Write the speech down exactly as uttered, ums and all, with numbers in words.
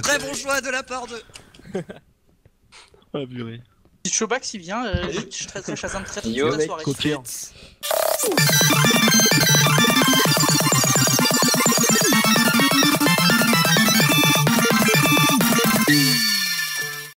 très bon choix de la part de... Ah purée. Si Chobax il vient, euh, je je traiterai Shazam très très Yo, toute la mec, soirée. Confirme.